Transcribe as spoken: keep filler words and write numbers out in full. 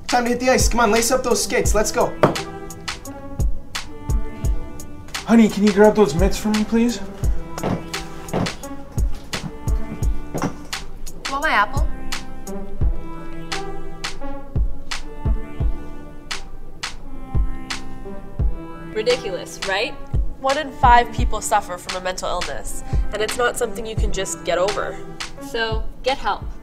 Time to hit the ice. Come on, lace up those skates. Let's go. Honey, can you grab those mitts for me, please? Want my apple? Ridiculous, right? One in five people suffer from a mental illness, and it's not something you can just get over. So, get help.